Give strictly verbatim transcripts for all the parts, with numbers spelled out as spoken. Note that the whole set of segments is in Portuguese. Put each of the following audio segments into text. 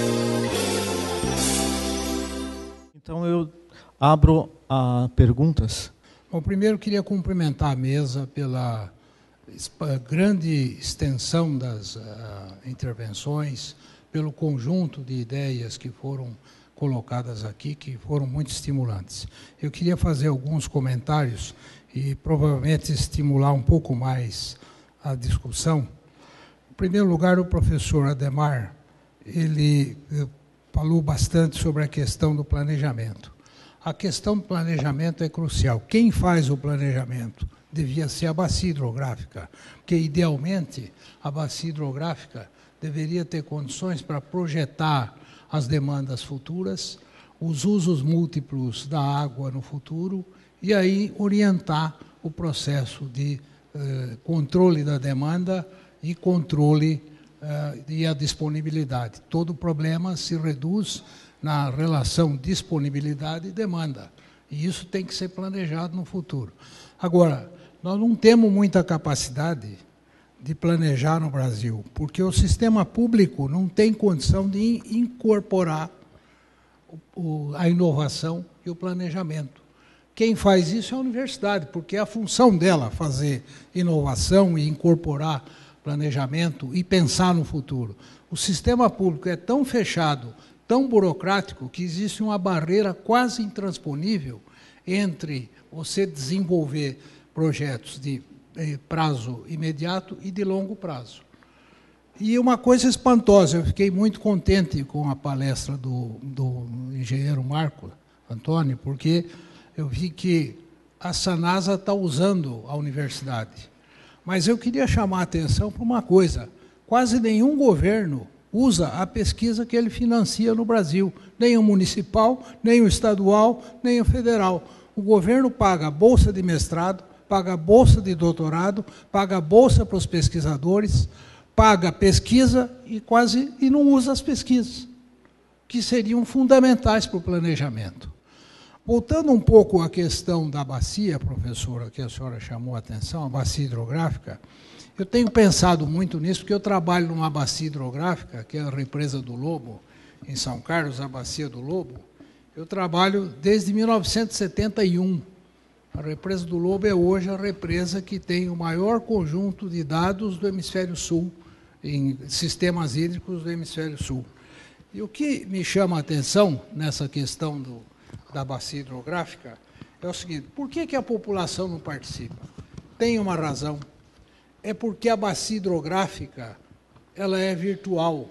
Então eu abro a perguntas. Bom, primeiro queria cumprimentar a mesa pela grande extensão das uh, intervenções, pelo conjunto de ideias que foram colocadas aqui, que foram muito estimulantes. Eu queria fazer alguns comentários e provavelmente estimular um pouco mais a discussão. Em primeiro lugar, o professor Adhemar, ele falou bastante sobre a questão do planejamento. A questão do planejamento é crucial. Quem faz o planejamento devia ser a bacia hidrográfica, porque, idealmente, a bacia hidrográfica deveria ter condições para projetar as demandas futuras, os usos múltiplos da água no futuro, e aí orientar o processo de eh, controle da demanda e controle eh, e a disponibilidade. Todo problema se reduz na relação disponibilidade e demanda, e isso tem que ser planejado no futuro. Agora, nós não temos muita capacidade de planejar no Brasil, porque o sistema público não tem condição de incorporar o, a inovação e o planejamento. Quem faz isso é a universidade, porque é a função dela fazer inovação e incorporar planejamento e pensar no futuro. O sistema público é tão fechado, tão burocrático, que existe uma barreira quase intransponível entre você desenvolver projetos de eh, prazo imediato e de longo prazo. E uma coisa espantosa, eu fiquei muito contente com a palestra do, do engenheiro Marco Antônio, porque eu vi que a Sanasa está usando a universidade. Mas eu queria chamar a atenção para uma coisa: quase nenhum governo usa a pesquisa que ele financia no Brasil, nem o municipal, nem o estadual, nem o federal. O governo paga bolsa de mestrado, paga bolsa de doutorado, paga bolsa para os pesquisadores, paga pesquisa e quase e não usa as pesquisas, que seriam fundamentais para o planejamento. Voltando um pouco à questão da bacia, professora, que a senhora chamou a atenção, a bacia hidrográfica, eu tenho pensado muito nisso, porque eu trabalho numa bacia hidrográfica, que é a Represa do Lobo, em São Carlos, a Bacia do Lobo. Eu trabalho desde mil novecentos e setenta e um. A Represa do Lobo é hoje a represa que tem o maior conjunto de dados do Hemisfério Sul, em sistemas hídricos do Hemisfério Sul. E o que me chama a atenção nessa questão do, da bacia hidrográfica é o seguinte: por que que a população não participa? Tem uma razão. É porque a bacia hidrográfica ela é virtual.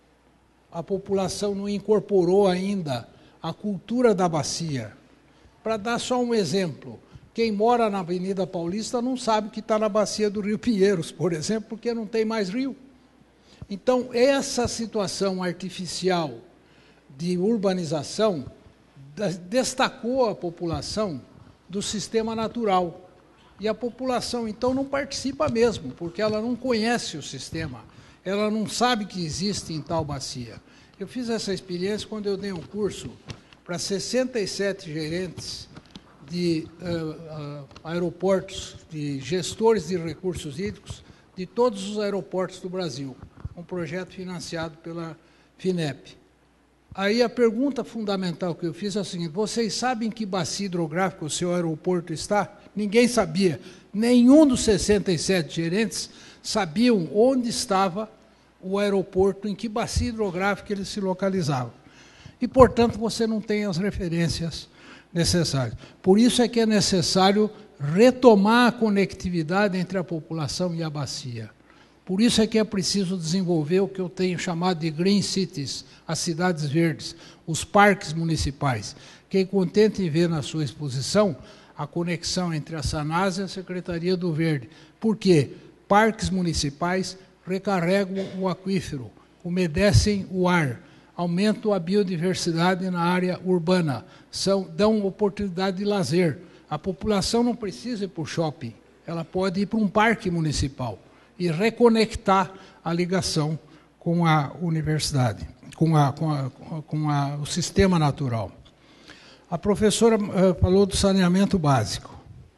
A população não incorporou ainda a cultura da bacia. Para dar só um exemplo, quem mora na Avenida Paulista não sabe que está na bacia do Rio Pinheiros, por exemplo, porque não tem mais rio. Então, essa situação artificial de urbanização destacou a população do sistema natural. E a população, então, não participa mesmo, porque ela não conhece o sistema, ela não sabe que existe em tal bacia. Eu fiz essa experiência quando eu dei um curso para sessenta e sete gerentes de uh, uh, aeroportos, de gestores de recursos hídricos, de todos os aeroportos do Brasil, um projeto financiado pela FINEP. Aí a pergunta fundamental que eu fiz é a seguinte: vocês sabem que bacia hidrográfica o seu aeroporto está? Ninguém sabia. Nenhum dos sessenta e sete gerentes sabiam onde estava o aeroporto, em que bacia hidrográfica ele se localizava. E, portanto, você não tem as referências necessárias. Por isso é que é necessário retomar a conectividade entre a população e a bacia. Por isso é que é preciso desenvolver o que eu tenho chamado de Green Cities, as cidades verdes, os parques municipais. Fiquei contente em ver na sua exposição a conexão entre a Sanasa e a Secretaria do Verde. Por quê? Parques municipais recarregam o aquífero, umedecem o ar, aumentam a biodiversidade na área urbana, são, dão oportunidade de lazer. A população não precisa ir para o shopping, ela pode ir para um parque municipal e reconectar a ligação com a universidade, com, a, com, a, com a, o sistema natural. A professora uh, falou do saneamento básico.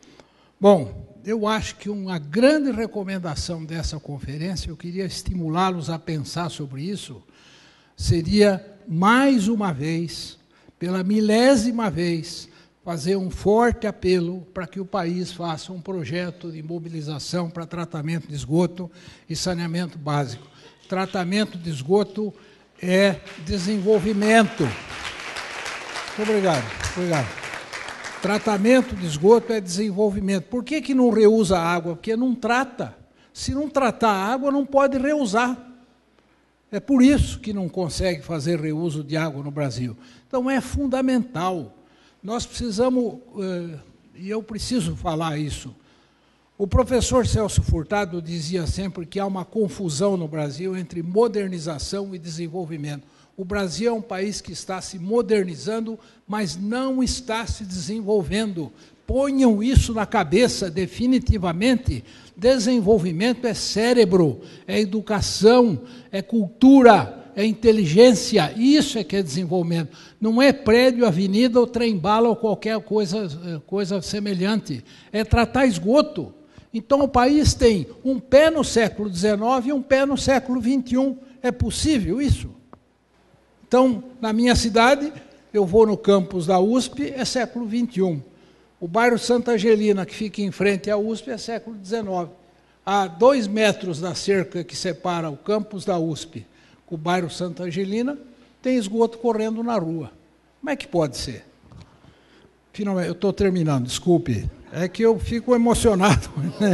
Bom, eu acho que uma grande recomendação dessa conferência, eu queria estimulá-los a pensar sobre isso, seria, mais uma vez, pela milésima vez, fazer um forte apelo para que o país faça um projeto de mobilização para tratamento de esgoto e saneamento básico. Tratamento de esgoto é desenvolvimento. Muito obrigado. Obrigado. Tratamento de esgoto é desenvolvimento. Por que que não reusa água? Porque não trata. Se não tratar a água, não pode reusar. É por isso que não consegue fazer reuso de água no Brasil. Então, é fundamental. Nós precisamos, e eu preciso falar isso, o professor Celso Furtado dizia sempre que há uma confusão no Brasil entre modernização e desenvolvimento. O Brasil é um país que está se modernizando, mas não está se desenvolvendo. Ponham isso na cabeça definitivamente. Desenvolvimento é cérebro, é educação, é cultura, é inteligência, isso é que é desenvolvimento. Não é prédio, avenida, ou trem-bala, ou qualquer coisa, coisa semelhante. É tratar esgoto. Então, o país tem um pé no século dezenove e um pé no século vinte e um. É possível isso? Então, na minha cidade, eu vou no campus da U S P, é século vinte e um. O bairro Santa Angelina, que fica em frente à U S P, é século dezenove. A dois metros da cerca que separa o campus da U S P com o bairro Santa Angelina, tem esgoto correndo na rua. Como é que pode ser? Finalmente, eu estou terminando, desculpe. É que eu fico emocionado.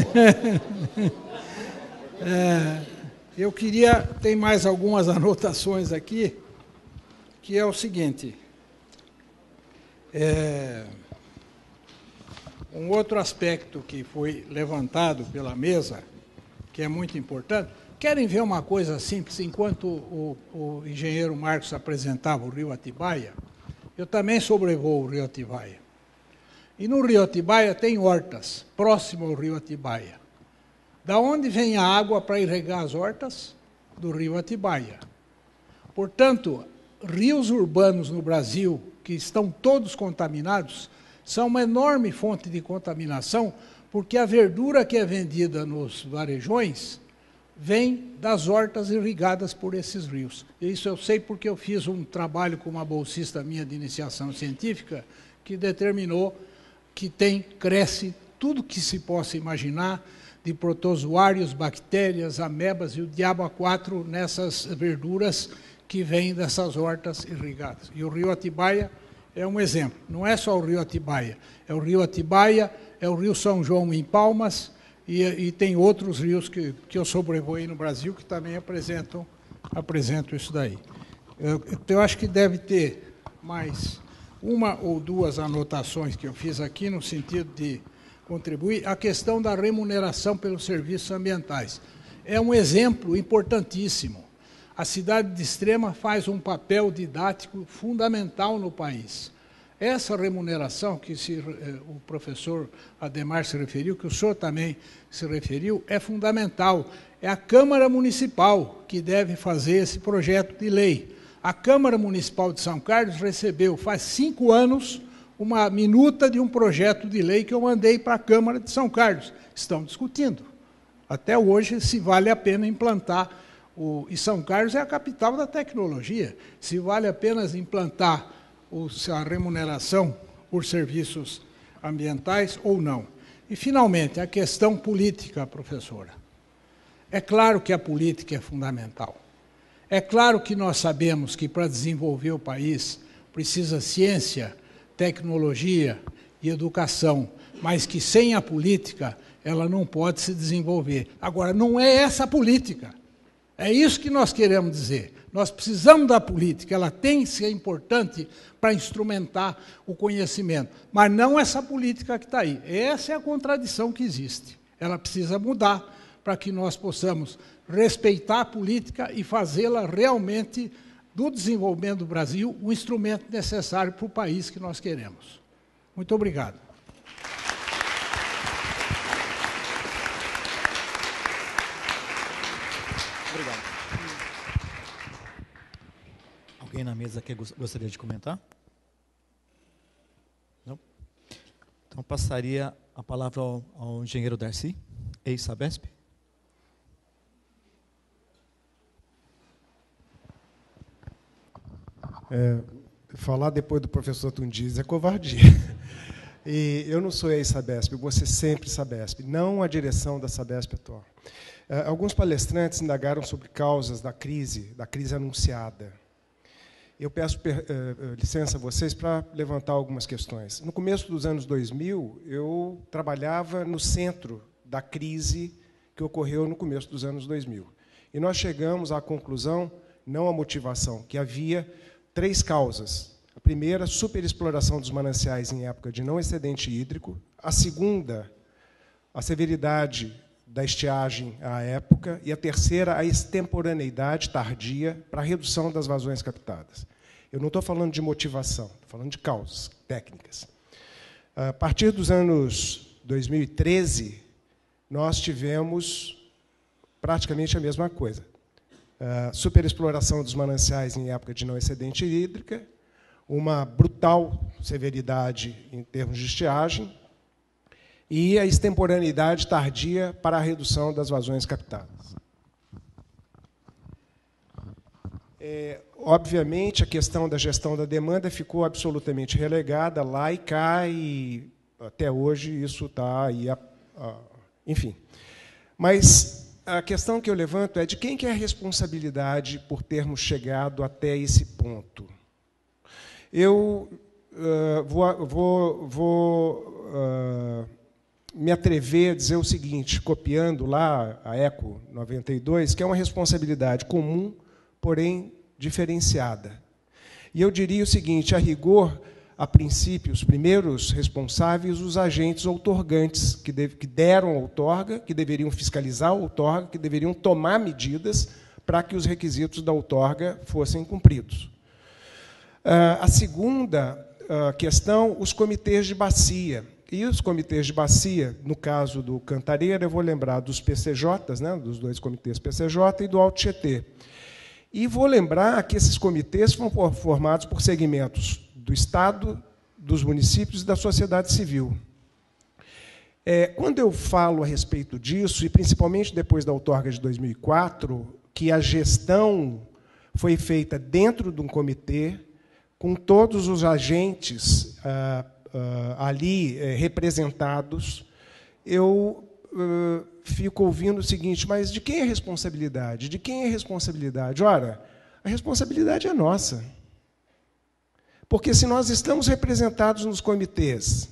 é, eu queria, tem mais algumas anotações aqui, que é o seguinte. É, um outro aspecto que foi levantado pela mesa, que é muito importante. Querem ver uma coisa simples? Enquanto o, o engenheiro Marcos apresentava o Rio Atibaia, eu também sobrevoo o Rio Atibaia. E no Rio Atibaia tem hortas, próximo ao Rio Atibaia. Da onde vem a água para irrigar as hortas? Do Rio Atibaia. Portanto, rios urbanos no Brasil, que estão todos contaminados, são uma enorme fonte de contaminação, porque a verdura que é vendida nos varejões vem das hortas irrigadas por esses rios. Isso eu sei porque eu fiz um trabalho com uma bolsista minha de iniciação científica que determinou que tem, cresce tudo que se possa imaginar de protozoários, bactérias, amebas e o diabo a quatro nessas verduras que vêm dessas hortas irrigadas. E o Rio Atibaia é um exemplo. Não é só o Rio Atibaia, é o Rio Atibaia, é o Rio São João em Palmas, E, e tem outros rios que, que eu sobrevoei no Brasil que também apresentam, apresentam isso daí. Eu, eu acho que deve ter mais uma ou duas anotações que eu fiz aqui no sentido de contribuir. A questão da remuneração pelos serviços ambientais. É um exemplo importantíssimo. A cidade de Extrema faz um papel didático fundamental no país. Essa remuneração que se, eh, o professor Ademar se referiu, que o senhor também se referiu, é fundamental. É a Câmara Municipal que deve fazer esse projeto de lei. A Câmara Municipal de São Carlos recebeu, faz cinco anos, uma minuta de um projeto de lei que eu mandei para a Câmara de São Carlos. Estão discutindo. Até hoje, se vale a pena implantar, o, e São Carlos é a capital da tecnologia, se vale a pena implantar a remuneração por serviços ambientais ou não. E, finalmente, a questão política, professora. É claro que a política é fundamental. É claro que nós sabemos que, para desenvolver o país, precisa ciência, tecnologia e educação, mas que, sem a política, ela não pode se desenvolver. Agora, não é essa a política. É isso que nós queremos dizer. Nós precisamos da política, ela tem que ser importante para instrumentar o conhecimento, mas não essa política que está aí. Essa é a contradição que existe. Ela precisa mudar para que nós possamos respeitar a política e fazê-la realmente, do desenvolvimento do Brasil, o instrumento necessário para o país que nós queremos. Muito obrigado. Obrigado. Alguém na mesa que gostaria de comentar? Não? Então, passaria a palavra ao, ao engenheiro Darcy, ex-Sabesp. É, falar depois do professor Tundiz é covardia. E eu não sou ex-Sabesp, eu vou ser sempre Sabesp, não a direção da Sabesp atual. É, alguns palestrantes indagaram sobre causas da crise, da crise anunciada. Eu peço per, uh, licença a vocês para levantar algumas questões. No começo dos anos dois mil, eu trabalhava no centro da crise que ocorreu no começo dos anos dois mil. E nós chegamos à conclusão, não à motivação, que havia três causas. A primeira, superexploração dos mananciais em época de não excedente hídrico. A segunda, a severidade da estiagem à época. E a terceira, a extemporaneidade tardia para a redução das vazões captadas. Eu não estou falando de motivação, estou falando de causas técnicas. A partir dos anos dois mil e treze, nós tivemos praticamente a mesma coisa. A superexploração dos mananciais em época de não excedente hídrica, uma brutal severidade em termos de estiagem e a extemporaneidade tardia para a redução das vazões captadas. É, obviamente, a questão da gestão da demanda ficou absolutamente relegada lá e cá, e até hoje isso está aí, a, a, enfim. Mas a questão que eu levanto é de quem que é a responsabilidade por termos chegado até esse ponto. Eu uh, vou, vou, vou uh, me atrever a dizer o seguinte, copiando lá a ECO noventa e dois, que é uma responsabilidade comum, porém diferenciada. E eu diria o seguinte, a rigor, a princípio, os primeiros responsáveis, os agentes outorgantes, que, de, que deram a outorga, que deveriam fiscalizar a outorga, que deveriam tomar medidas para que os requisitos da outorga fossem cumpridos. A segunda questão, os comitês de bacia. E os comitês de bacia, no caso do Cantareira, eu vou lembrar dos P C Js, né, dos dois comitês P C J e do Alto Tietê. E vou lembrar que esses comitês foram formados por segmentos do Estado, dos municípios e da sociedade civil. É, quando eu falo a respeito disso, e principalmente depois da outorga de dois mil e quatro, que a gestão foi feita dentro de um comitê, com todos os agentes ah, ah, ali eh, representados, eu uh, fico ouvindo o seguinte, mas de quem é a responsabilidade? De quem é a responsabilidade? Ora, a responsabilidade é nossa. Porque se nós estamos representados nos comitês,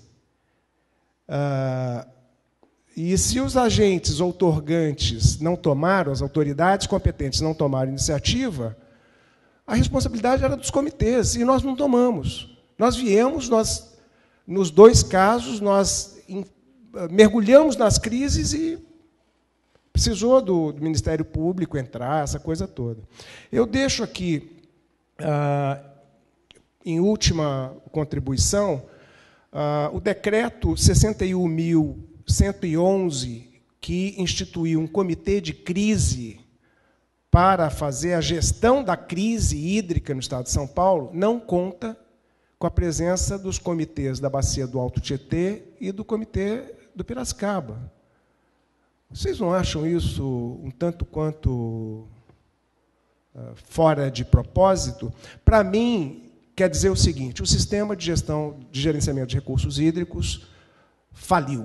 ah, e se os agentes outorgantes não tomaram, as autoridades competentes não tomaram iniciativa, a responsabilidade era dos comitês, e nós não tomamos. Nós viemos, nós, nos dois casos, nós em, mergulhamos nas crises e precisou do, do Ministério Público entrar, essa coisa toda. Eu deixo aqui, ah, em última contribuição, ah, o decreto sessenta e um mil cento e onze, que instituiu um comitê de crise para fazer a gestão da crise hídrica no Estado de São Paulo, não conta com a presença dos comitês da Bacia do Alto Tietê e do Comitê do Piracicaba. Vocês não acham isso um tanto quanto uh, fora de propósito? Para mim, quer dizer o seguinte, o sistema de gestão de gerenciamento de recursos hídricos faliu.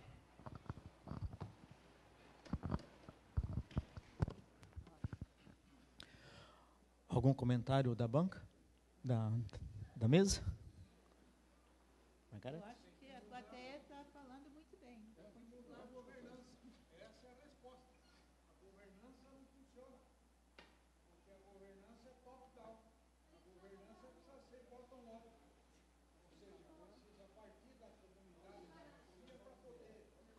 Algum comentário da banca? Da, da mesa? Eu acho que a plateia está falando muito bem. A governança. Essa é a resposta. A governança não funciona. Porque a governança é top-down. A governança precisa ser bottom-up. Ou seja, precisa partir da comunidade para poder...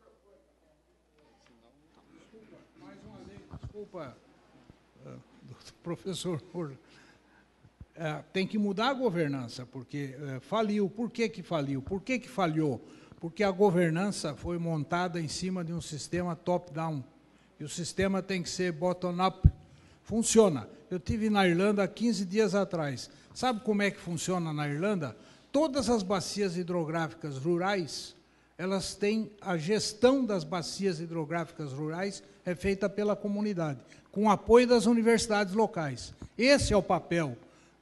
Desculpa, mais uma vez, desculpa. Professor, é, tem que mudar a governança, porque é, faliu. Por que que faliu? Por que que falhou? Porque a governança foi montada em cima de um sistema top-down. E o sistema tem que ser bottom-up. Funciona. Eu estive na Irlanda há quinze dias atrás. Sabe como é que funciona na Irlanda? Todas as bacias hidrográficas rurais, elas têm a gestão das bacias hidrográficas rurais é feita pela comunidade, com apoio das universidades locais. Esse é o papel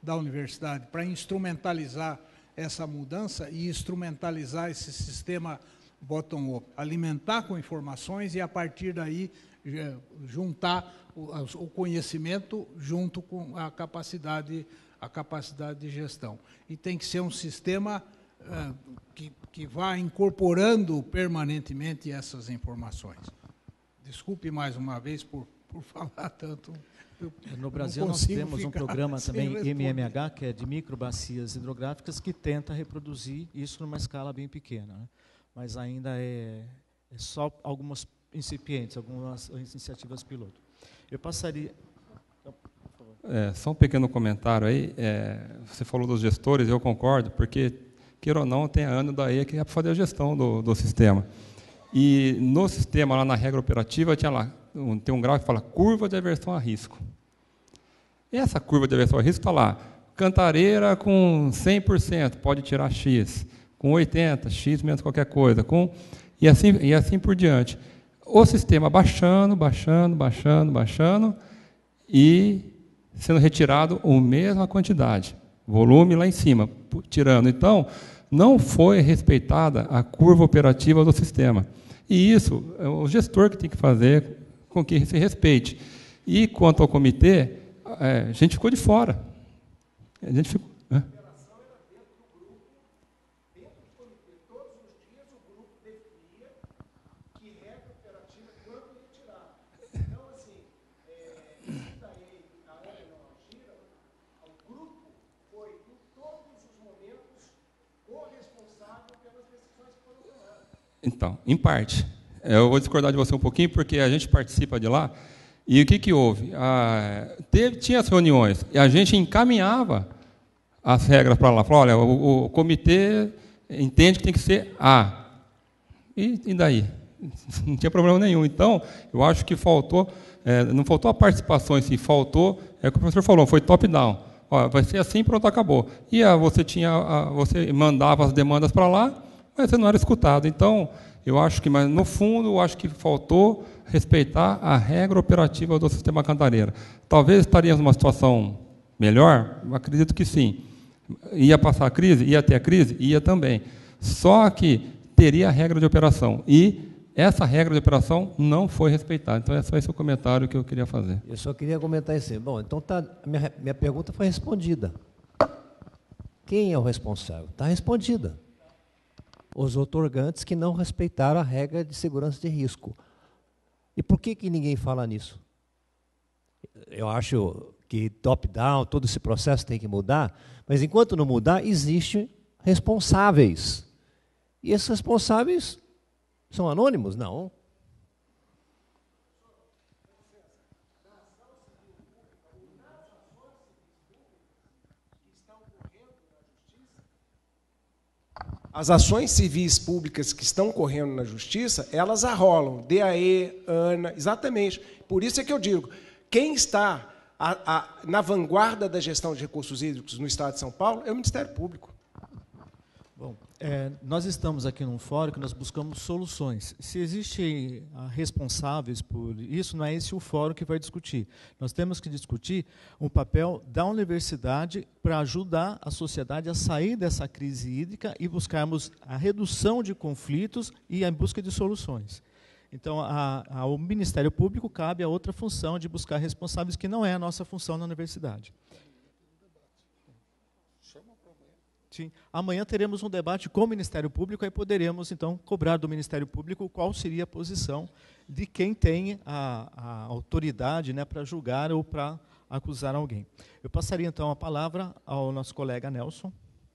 da universidade para instrumentalizar essa mudança e instrumentalizar esse sistema bottom-up, alimentar com informações e, a partir daí, juntar o conhecimento junto com a capacidade, a capacidade de gestão. E tem que ser um sistema uh, que, que vá incorporando permanentemente essas informações. Desculpe mais uma vez por, por falar tanto. Eu no Brasil nós temos um programa também, M M H, que é de microbacias hidrográficas, que tenta reproduzir isso numa escala bem pequena, né? Mas ainda é, é só algumas incipientes, algumas iniciativas piloto. Eu passaria... É, só um pequeno comentário aí. É, você falou dos gestores, eu concordo, porque, queira ou não, tem a Ana da E A que é para fazer a gestão do, do sistema. E no sistema, lá na regra operativa, tinha lá, um, tem um gráfico que fala curva de aversão a risco. E essa curva de aversão a risco está lá. Cantareira com cem por cento, pode tirar X. Com oitenta por cento, X menos qualquer coisa. Com, e, assim, e assim por diante. O sistema baixando, baixando, baixando, baixando e sendo retirado a mesma quantidade. Volume lá em cima, tirando. Então, não foi respeitada a curva operativa do sistema. E isso é o gestor que tem que fazer com que se respeite. E quanto ao comitê, é, a gente ficou de fora. A gente ficou... Né? Então, em parte. Eu vou discordar de você um pouquinho, porque a gente participa de lá, e o que, que houve? Ah, teve, tinha as reuniões, e a gente encaminhava as regras para lá. Falou, olha, o, o comitê entende que tem que ser A. E, e daí? Não tinha problema nenhum. Então, eu acho que faltou, é, não faltou a participação em si, faltou, é o que o professor falou, foi top-down. Vai ser assim, pronto, acabou. E a, você, tinha, a, você mandava as demandas para lá, mas você não era escutado. Então, eu acho que, mas no fundo, eu acho que faltou respeitar a regra operativa do sistema Cantareira. Talvez estaríamos numa situação melhor? Eu acredito que sim. Ia passar a crise? Ia ter a crise? Ia também. Só que teria a regra de operação. E essa regra de operação não foi respeitada. Então, é só esse o comentário que eu queria fazer. Eu só queria comentar isso. Bom, então tá, minha, minha pergunta foi respondida. Quem é o responsável? Está respondida. Os outorgantes que não respeitaram a regra de segurança de risco. E por que, que ninguém fala nisso? Eu acho que top-down, todo esse processo tem que mudar, mas enquanto não mudar, existem responsáveis. E esses responsáveis são anônimos? Não. As ações civis públicas que estão correndo na Justiça, elas arrolam, D A E, ANA, exatamente. Por isso é que eu digo, quem está a, a, na vanguarda da gestão de recursos hídricos no Estado de São Paulo é o Ministério Público. Bom, é, nós estamos aqui num fórum que nós buscamos soluções. Se existem ah, responsáveis por isso, não é esse o fórum que vai discutir. Nós temos que discutir um papel da universidade para ajudar a sociedade a sair dessa crise hídrica e buscarmos a redução de conflitos e a busca de soluções. Então, a, a, ao Ministério Público cabe a outra função de buscar responsáveis, que não é a nossa função na universidade. Sim. Amanhã teremos um debate com o Ministério Público, aí poderemos, então, cobrar do Ministério Público qual seria a posição de quem tem a, a autoridade, né, para julgar ou para acusar alguém. Eu passaria, então, a palavra ao nosso colega Nelson.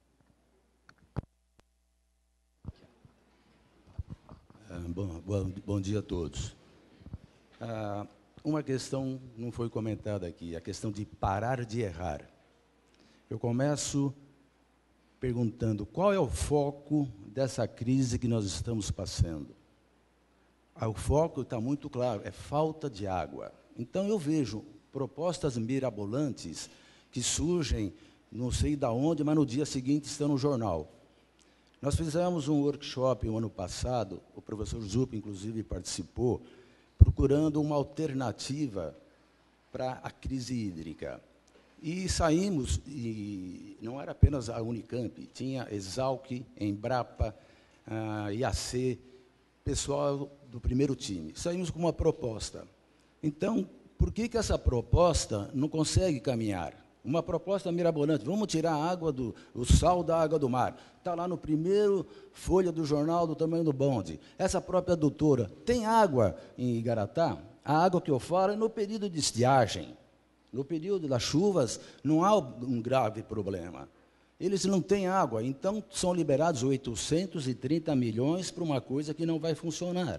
Bom, bom, bom dia a todos. Ah, uma questão não foi comentada aqui, a questão de parar de errar. Eu começo perguntando qual é o foco dessa crise que nós estamos passando. Ah, o foco está muito claro, é falta de água. Então, eu vejo propostas mirabolantes que surgem, não sei de onde, mas no dia seguinte estão no jornal. Nós fizemos um workshop no ano passado, o professor Zup, inclusive, participou, procurando uma alternativa para a crise hídrica. E saímos, e não era apenas a Unicamp, tinha Exalc, Embrapa, a I A C, pessoal do primeiro time. Saímos com uma proposta. Então, por que, que essa proposta não consegue caminhar? Uma proposta mirabolante, vamos tirar a água do, o sal da água do mar. Está lá no primeiro folha do jornal do tamanho do bonde. Essa própria doutora, tem água em Igaratá? A água que eu falo é no período de estiagem. No período das chuvas, não há um grave problema. Eles não têm água, então são liberados oitocentos e trinta milhões para uma coisa que não vai funcionar.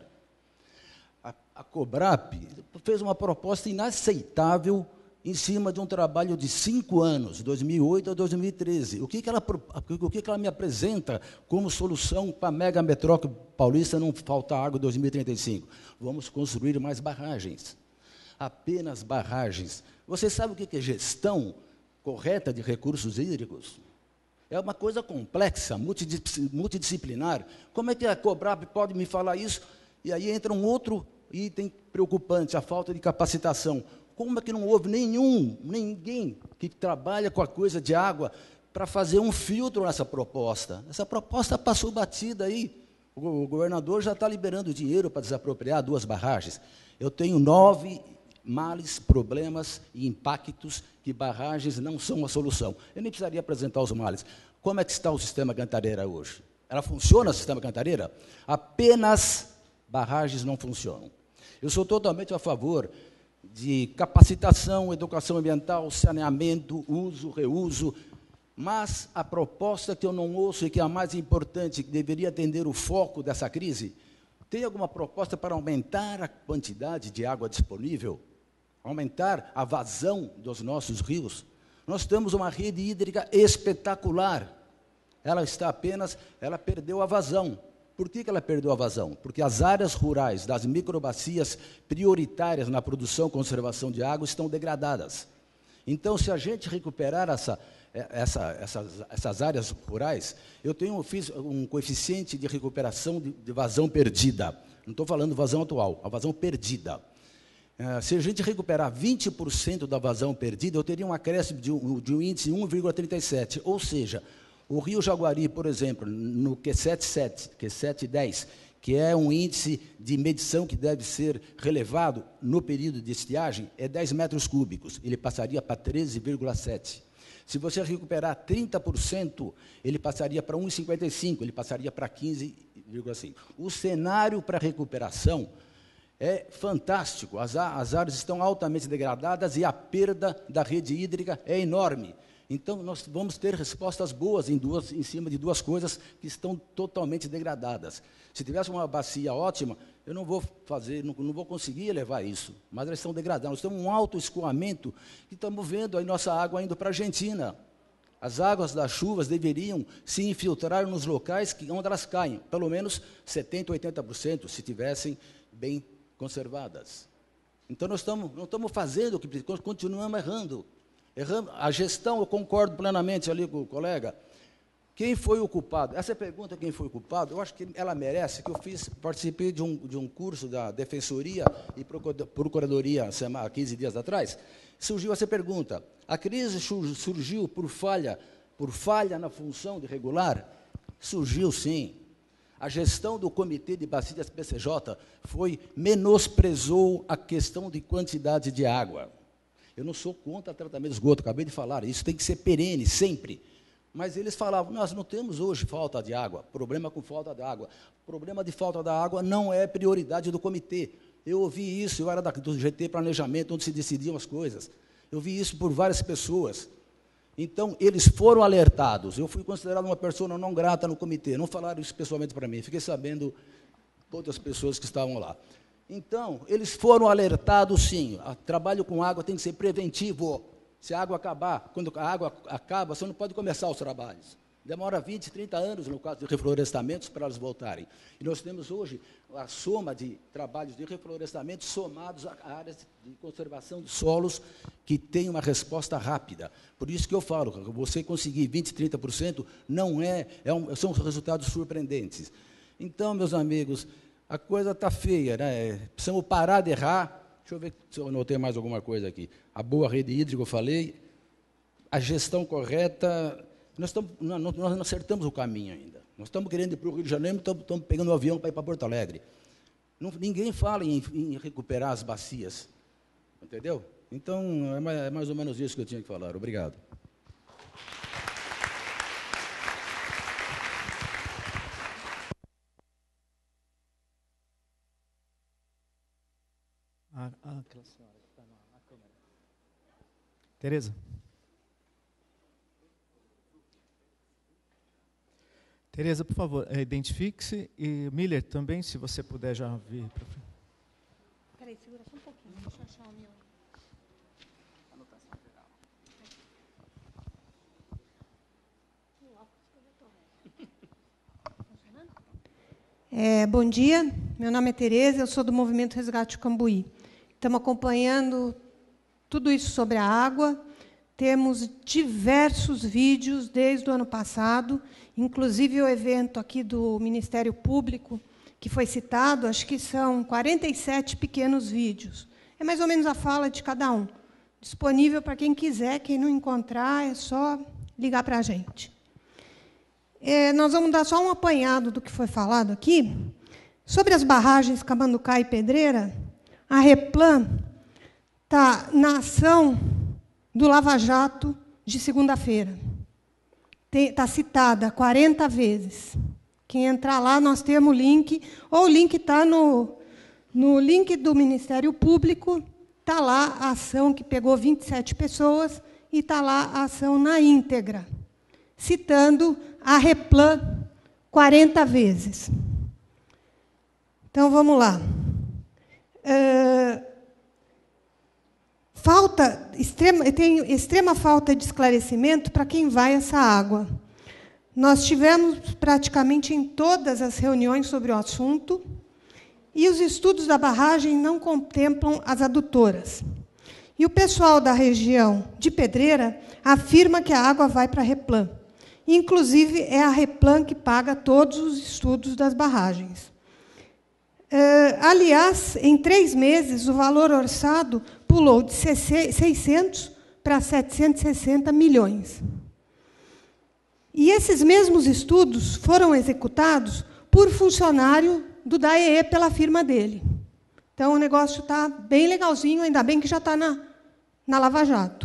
A, a Cobrap fez uma proposta inaceitável em cima de um trabalho de cinco anos, dois mil e oito a dois mil e treze. O que, que, ela, o que, que ela me apresenta como solução para a mega metrópole paulista não faltar água em dois mil e trinta e cinco? Vamos construir mais barragens. Apenas barragens. Você sabe o que é gestão correta de recursos hídricos? É uma coisa complexa, multidisciplinar. Como é que a Cobrap pode me falar isso? E aí entra um outro item preocupante, a falta de capacitação. Como é que não houve nenhum, ninguém que trabalha com a coisa de água para fazer um filtro nessa proposta? Essa proposta passou batida aí. O governador já está liberando dinheiro para desapropriar duas barragens. Eu tenho nove males, problemas e impactos que barragens não são a solução. Eu nem precisaria apresentar os males. Como é que está o sistema Cantareira hoje? Ela funciona, o sistema Cantareira? Apenas barragens não funcionam. Eu sou totalmente a favor de capacitação, educação ambiental, saneamento, uso, reuso, mas a proposta que eu não ouço e que é a mais importante, que deveria atender o foco dessa crise, tem alguma proposta para aumentar a quantidade de água disponível? Aumentar a vazão dos nossos rios? Nós temos uma rede hídrica espetacular. Ela está apenas, ela perdeu a vazão. Por que, que ela perdeu a vazão? Porque as áreas rurais das microbacias prioritárias na produção e conservação de água estão degradadas. Então, se a gente recuperar essa, essa, essas, essas áreas rurais, eu tenho, fiz um coeficiente de recuperação de, de vazão perdida. Não estou falando vazão atual, a vazão perdida. Se a gente recuperar vinte por cento da vazão perdida, eu teria um acréscimo de um, de um índice de um vírgula trinta e sete, ou seja, o Rio Jaguari, por exemplo, no Q sete sete, Q sete dez, que é um índice de medição que deve ser relevado no período de estiagem, é dez metros cúbicos, ele passaria para treze vírgula sete. Se você recuperar trinta por cento, ele passaria para um vírgula cinquenta e cinco, ele passaria para quinze vírgula cinco. O cenário para recuperação é fantástico, as, as áreas estão altamente degradadas e a perda da rede hídrica é enorme. Então, nós vamos ter respostas boas em, duas, em cima de duas coisas que estão totalmente degradadas. Se tivesse uma bacia ótima, eu não vou fazer, não, não vou conseguir elevar isso, mas elas estão degradadas. Nós temos um alto escoamento que estamos vendo aí nossa água indo para a Argentina. As águas das chuvas deveriam se infiltrar nos locais que, onde elas caem, pelo menos setenta por cento, oitenta por cento, se tivessem bem conservadas. Então, nós estamos, não estamos fazendo o que continuamos errando. Erramos. A gestão, eu concordo plenamente ali com o colega. Quem foi o culpado? Essa pergunta, quem foi o culpado, eu acho que ela merece, que eu fiz, participei de um, de um curso da Defensoria e Procuradoria há quinze dias atrás, surgiu essa pergunta. A crise surgiu por falha, por falha na função de regular? Surgiu, sim. A gestão do Comitê de Bacias P C J foi, menosprezou a questão de quantidade de água. Eu não sou contra tratamento de esgoto, acabei de falar, isso tem que ser perene, sempre. Mas eles falavam, nós não temos hoje falta de água, problema com falta de água. Problema de falta da água não é prioridade do comitê. Eu ouvi isso, eu era do G T Planejamento, onde se decidiam as coisas. Eu vi isso por várias pessoas. Então, eles foram alertados. Eu fui considerado uma pessoa não grata no comitê. Não falaram isso pessoalmente para mim. Fiquei sabendo de outras pessoas que estavam lá. Então, eles foram alertados, sim. O trabalho com água tem que ser preventivo. Se a água acabar, quando a água acaba, você não pode começar os trabalhos. Demora vinte, trinta anos, no caso de reflorestamentos, para elas voltarem. E nós temos hoje a soma de trabalhos de reflorestamento somados a áreas de conservação de solos que têm uma resposta rápida. Por isso que eu falo, você conseguir vinte, trinta por cento não é, é um, são resultados surpreendentes. Então, meus amigos, a coisa está feia, né? Precisamos parar de errar. Deixa eu ver se eu anotei mais alguma coisa aqui. A boa rede hídrica, eu falei. a gestão correta, nós, estamos, nós não acertamos o caminho ainda. Nós estamos querendo ir para o Rio de Janeiro, estamos, estamos pegando um avião para ir para Porto Alegre. Não, ninguém fala em, em recuperar as bacias, entendeu? Então, é mais, é mais ou menos isso que eu tinha que falar. Obrigado. Ah, ah, aquela senhora que está na câmera. Tereza. Tereza, por favor, identifique-se. E Miller, também, se você puder já vir para frente. Espera aí, segura só um pouquinho, deixa eu achar o meu. Anotação geral. É, bom dia, meu nome é Tereza, eu sou do Movimento Resgate Cambuí. Estamos acompanhando tudo isso sobre a água. Temos diversos vídeos desde o ano passado, inclusive o evento aqui do Ministério Público, que foi citado, acho que são quarenta e sete pequenos vídeos. É mais ou menos a fala de cada um. Disponível para quem quiser, quem não encontrar, é só ligar para a gente. É, nós vamos dar só um apanhado do que foi falado aqui. Sobre as barragens Camanducá e Pedreira, a Replan está na ação do Lava Jato de segunda-feira. Está citada quarenta vezes. Quem entrar lá, nós temos o link, ou o link está no, no link do Ministério Público, está lá a ação que pegou vinte e sete pessoas, e está lá a ação na íntegra, citando a Replan quarenta vezes. Então, vamos lá. Uh, falta, extrema, tem extrema falta de esclarecimento para quem vai essa água. Nós tivemos praticamente em todas as reuniões sobre o assunto, e os estudos da barragem não contemplam as adutoras. E o pessoal da região de Pedreira afirma que a água vai para a Replan. Inclusive, é a Replan que paga todos os estudos das barragens. Uh, aliás, em três meses, o valor orçado pulou de seiscentos para setecentos e sessenta milhões. E esses mesmos estudos foram executados por funcionário do D A E E pela firma dele. Então, o negócio está bem legalzinho, ainda bem que já está na, na Lava Jato.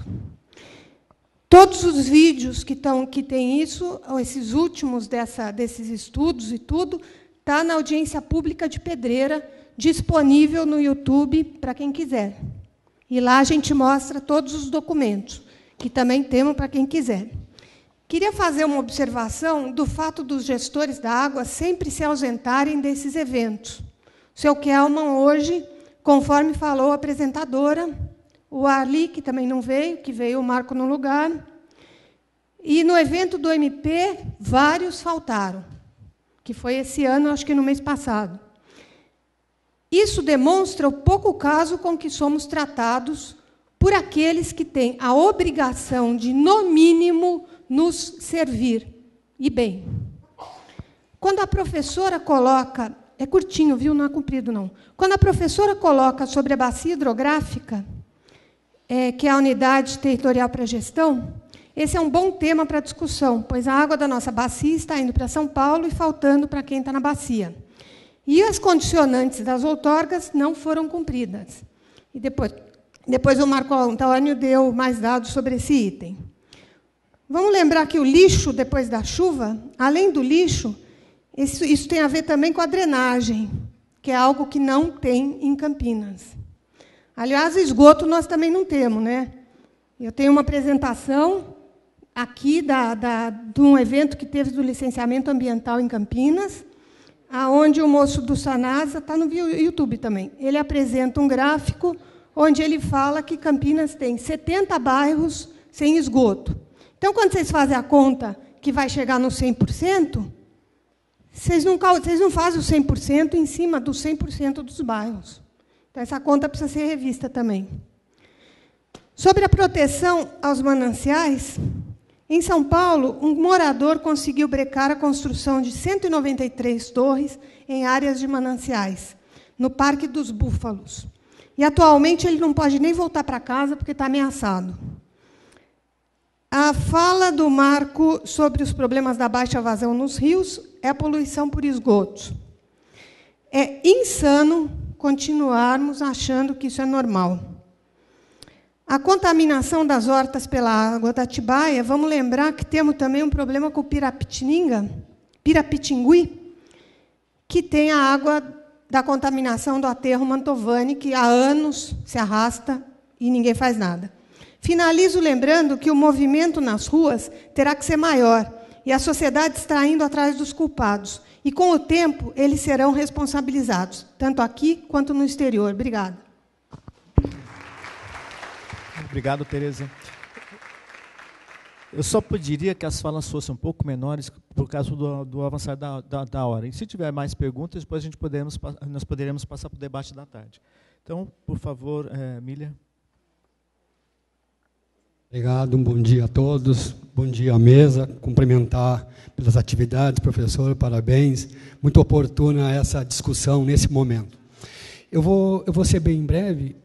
Todos os vídeos que, tão, que têm isso, esses últimos dessa, desses estudos e tudo, está na audiência pública de Pedreira, disponível no YouTube para quem quiser. E lá a gente mostra todos os documentos, que também temos para quem quiser. Queria fazer uma observação do fato dos gestores da água sempre se ausentarem desses eventos. O seu Kelman, hoje, conforme falou a apresentadora, o Arli, que também não veio, que veio o Marco no lugar, e no evento do M P, vários faltaram, que foi esse ano, acho que no mês passado. Isso demonstra o pouco caso com que somos tratados por aqueles que têm a obrigação de, no mínimo, nos servir, e bem. Quando a professora coloca, é curtinho, viu? Não é comprido, não. Quando a professora coloca sobre a bacia hidrográfica, é, que é a unidade territorial para gestão, esse é um bom tema para discussão, pois a água da nossa bacia está indo para São Paulo e faltando para quem está na bacia. E as condicionantes das outorgas não foram cumpridas. E depois, depois o Marco Antônio deu mais dados sobre esse item. Vamos lembrar que o lixo, depois da chuva, além do lixo, isso, isso tem a ver também com a drenagem, que é algo que não tem em Campinas. Aliás, esgoto nós também não temos, né? Eu tenho uma apresentação aqui da, da, de um evento que teve do licenciamento ambiental em Campinas, aonde o moço do Sanasa, está no YouTube também, ele apresenta um gráfico onde ele fala que Campinas tem setenta bairros sem esgoto. Então, quando vocês fazem a conta que vai chegar no cem por cento, vocês não, vocês não fazem o cem por cento em cima do cem por cento dos bairros. Então, essa conta precisa ser revista também. Sobre a proteção aos mananciais, em São Paulo, um morador conseguiu brecar a construção de cento e noventa e três torres em áreas de mananciais, no Parque dos Búfalos. E, atualmente, ele não pode nem voltar para casa porque está ameaçado. A A fala do Marco sobre os problemas da baixa vazão nos rios é a poluição por esgotos. É insano continuarmos achando que isso é normal. A contaminação das hortas pela água da Atibaia, vamos lembrar que temos também um problema com o Pirapitininga, Pirapitingui, que tem a água da contaminação do aterro Mantovani, que há anos se arrasta e ninguém faz nada. Finalizo lembrando que o movimento nas ruas terá que ser maior, e a sociedade está indo atrás dos culpados. E, com o tempo, eles serão responsabilizados, tanto aqui quanto no exterior. Obrigada. Obrigado, Tereza. Eu só pediria que as falas fossem um pouco menores por causa do, do avançar da, da, da hora. E se tiver mais perguntas, depois a gente poderemos, nós poderemos passar para o debate da tarde. Então, por favor, é, Emília. Obrigado, um bom dia a todos, bom dia à mesa, cumprimentar pelas atividades, professor, parabéns, muito oportuna essa discussão nesse momento. Eu vou, eu vou ser bem breve.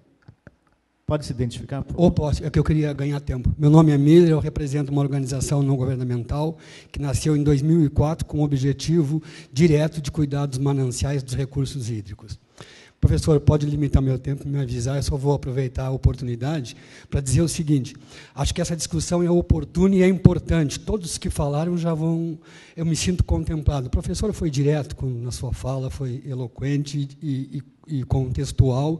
Pode se identificar? Ou posso, é que eu queria ganhar tempo. Meu nome é Miller, eu represento uma organização não governamental que nasceu em dois mil e quatro com o objetivo direto de cuidar dos mananciais dos recursos hídricos. Professor, pode limitar meu tempo e me avisar, eu só vou aproveitar a oportunidade para dizer o seguinte, acho que essa discussão é oportuna e é importante, todos que falaram já vão, eu me sinto contemplado. O professor foi direto com, na sua fala, foi eloquente e, e, e contextual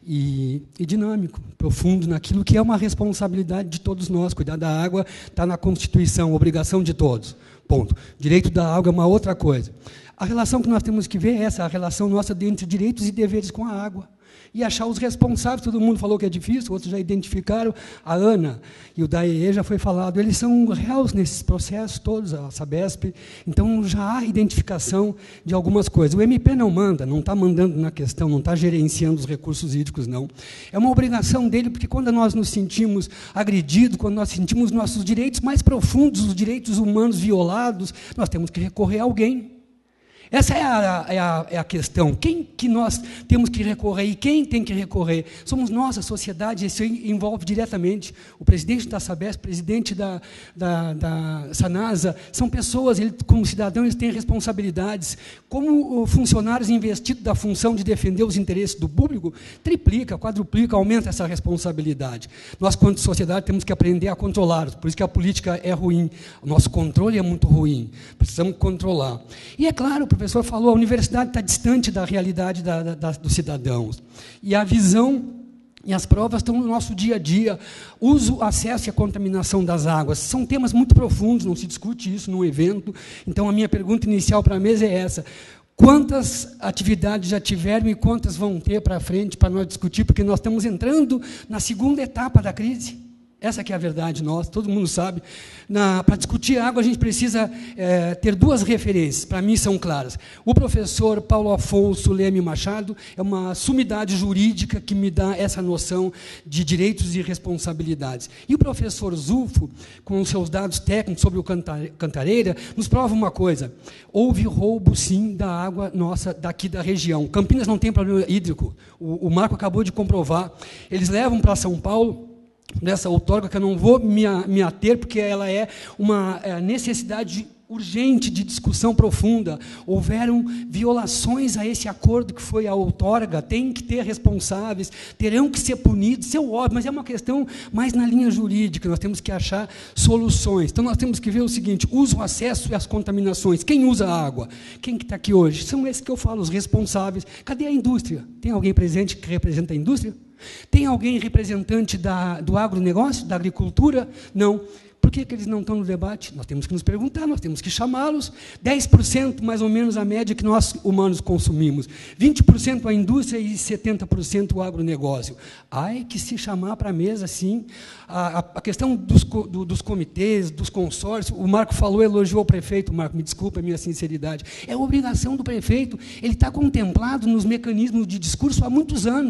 e, e dinâmico, profundo naquilo que é uma responsabilidade de todos nós, cuidar da água está na Constituição, obrigação de todos, ponto. Direito da água é uma outra coisa. A relação que nós temos que ver é essa, a relação nossa entre direitos e deveres com a água. E achar os responsáveis, todo mundo falou que é difícil, outros já identificaram, a Ana e o D A E E já foi falado, eles são réus nesses processos todos, a Sabesp, então já há identificação de algumas coisas. O M P não manda, não está mandando na questão, não está gerenciando os recursos hídricos, não. É uma obrigação dele, porque quando nós nos sentimos agredidos, quando nós sentimos nossos direitos mais profundos, os direitos humanos violados, nós temos que recorrer a alguém. Essa é a, é, a, é a questão. Quem que nós temos que recorrer e quem tem que recorrer? Somos nós, a sociedade, isso envolve diretamente. O presidente da Sabesp, o presidente da, da, da Sanasa, são pessoas, eles, como cidadãos, eles têm responsabilidades. Como funcionários investidos da função de defender os interesses do público, triplica, quadruplica, aumenta essa responsabilidade. Nós, quanto sociedade, temos que aprender a controlar. Por isso que a política é ruim. O nosso controle é muito ruim. Precisamos controlar. E, é claro, o professor falou, a universidade está distante da realidade da, da, dos cidadãos. E a visão e as provas estão no nosso dia a dia. Uso, acesso e a contaminação das águas. São temas muito profundos, não se discute isso num evento. Então, a minha pergunta inicial para a mesa é essa. Quantas atividades já tiveram e quantas vão ter para frente para nós discutir? Porque nós estamos entrando na segunda etapa da crise. Essa que é a verdade nossa, todo mundo sabe. Para discutir água, a gente precisa é, ter duas referências, para mim são claras. O professor Paulo Afonso Leme Machado é uma sumidade jurídica que me dá essa noção de direitos e responsabilidades. E o professor Zulfo, com os seus dados técnicos sobre o Cantareira, nos prova uma coisa, houve roubo, sim, da água nossa daqui da região. Campinas não tem problema hídrico, o, o Marco acabou de comprovar. Eles levam para São Paulo, nessa outorga, que eu não vou me, me ater, porque ela é uma é, necessidade urgente de discussão profunda. Houveram violações a esse acordo que foi a outorga, tem que ter responsáveis, terão que ser punidos, isso é óbvio, mas é uma questão mais na linha jurídica, nós temos que achar soluções. Então, nós temos que ver o seguinte, uso, acesso e as contaminações. Quem usa a água? Quem que está aqui hoje? São esses que eu falo, os responsáveis. Cadê a indústria? Tem alguém presente que representa a indústria? Tem alguém representante da, do agronegócio, da agricultura? Não. Por que, que eles não estão no debate? Nós temos que nos perguntar, nós temos que chamá-los. dez por cento, mais ou menos, a média que nós, humanos, consumimos. vinte por cento a indústria e setenta por cento o agronegócio. Ai, que se chamar para a mesa, sim. A, a, a questão dos, do, dos comitês, dos consórcios, o Marco falou, elogiou o prefeito, Marco, me desculpa a minha sinceridade. É obrigação do prefeito, ele está contemplado nos mecanismos de discurso há muitos anos.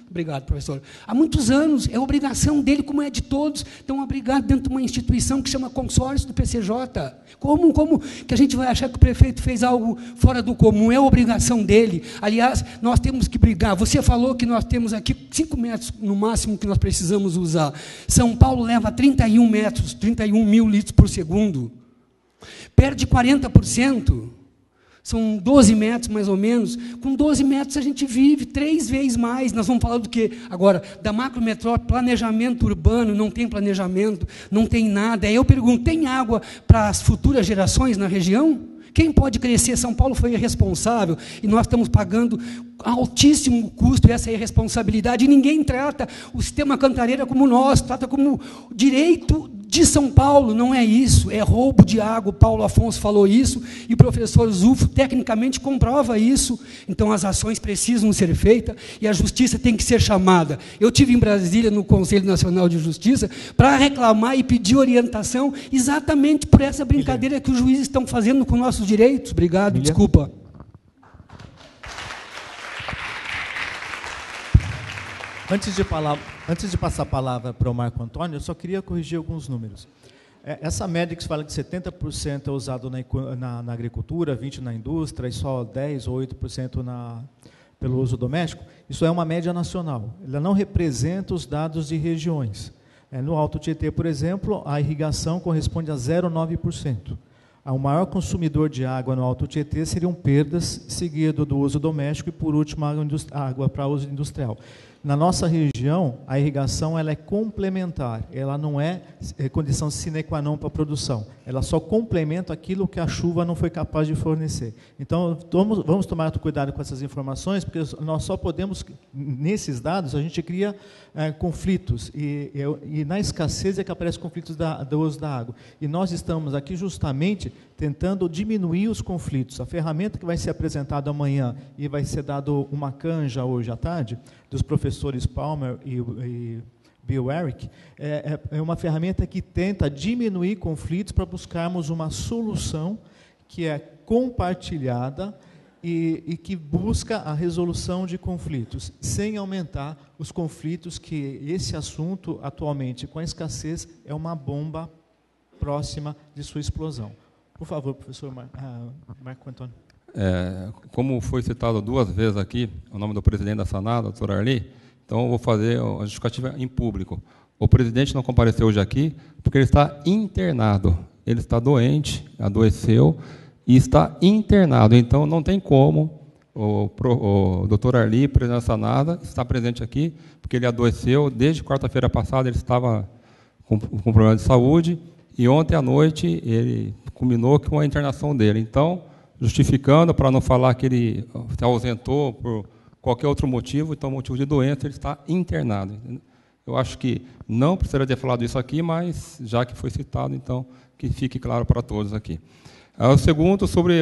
Obrigado, professor. Há muitos anos, é obrigação dele, como é de todos, estão abrigados dentro de uma instituição que chama consórcio do P C J. Como, como que a gente vai achar que o prefeito fez algo fora do comum? É obrigação dele. Aliás, nós temos que brigar. Você falou que nós temos aqui cinco metros, no máximo, que nós precisamos usar. São Paulo leva trinta e um metros, trinta e um mil litros por segundo. Perde quarenta por cento. São doze metros, mais ou menos. Com doze metros, a gente vive três vezes mais. Nós vamos falar do quê? Agora, da macrometrópole, planejamento urbano, não tem planejamento, não tem nada. Aí eu pergunto, tem água para as futuras gerações na região? Quem pode crescer? São Paulo foi irresponsável e nós estamos pagando altíssimo custo essa irresponsabilidade. E ninguém trata o sistema Cantareira como nós, trata como direito de São Paulo. Não é isso, é roubo de água. O Paulo Afonso falou isso e o professor Zufo tecnicamente comprova isso. Então, as ações precisam ser feitas e a justiça tem que ser chamada. Eu tive em Brasília, no Conselho Nacional de Justiça, para reclamar e pedir orientação exatamente por essa brincadeira que os juízes estão fazendo com nossos direitos. Obrigado, William. Desculpa. Antes de, palavra, antes de passar a palavra para o Marco Antônio, eu só queria corrigir alguns números. Essa média que se fala de setenta por cento é usado na, na, na agricultura, vinte por cento na indústria e só dez ou oito por cento na, pelo uso doméstico, isso é uma média nacional. Ela não representa os dados de regiões. No Alto Tietê, por exemplo, a irrigação corresponde a zero vírgula nove por cento. O maior consumidor de água no Alto Tietê seriam perdas, seguido do uso doméstico e, por último, água, água para uso industrial. Na nossa região, a irrigação ela é complementar, ela não é, é condição sine qua non para a produção, ela só complementa aquilo que a chuva não foi capaz de fornecer. Então, vamos, vamos tomar cuidado com essas informações, porque nós só podemos, nesses dados, a gente cria é, conflitos, e, e, e na escassez é que aparecem conflitos da, do uso da água. E nós estamos aqui justamente tentando diminuir os conflitos. A ferramenta que vai ser apresentada amanhã e vai ser dado uma canja hoje à tarde, dos professores Palmer e, e Bill Eric, é, é uma ferramenta que tenta diminuir conflitos para buscarmos uma solução que é compartilhada e, e que busca a resolução de conflitos, sem aumentar os conflitos, que esse assunto, atualmente, com a escassez, é uma bomba próxima de sua explosão. Por favor, professor Mar, ah, Marco Antônio. É, como foi citado duas vezes aqui, o nome do presidente da Sanada, doutor Arli, então eu vou fazer a justificativa em público. O presidente não compareceu hoje aqui porque ele está internado. Ele está doente, adoeceu e está internado. Então, não tem como o, o, o doutor Arli, presidente da Sanada, estar presente aqui, porque ele adoeceu. Desde quarta-feira passada ele estava com, com problema de saúde e ontem à noite ele culminou com a internação dele. Então, justificando, para não falar que ele se ausentou por qualquer outro motivo, então, motivo de doença, ele está internado. Eu acho que não precisaria ter falado isso aqui, mas, já que foi citado, então, que fique claro para todos aqui. O segundo, sobre